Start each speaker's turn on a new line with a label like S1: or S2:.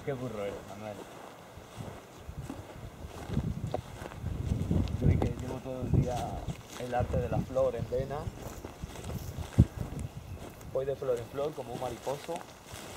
S1: Qué burro eres, Manuel. Yo que llevo todo el día el arte de la flor en vena. Voy de flor en flor como un mariposo.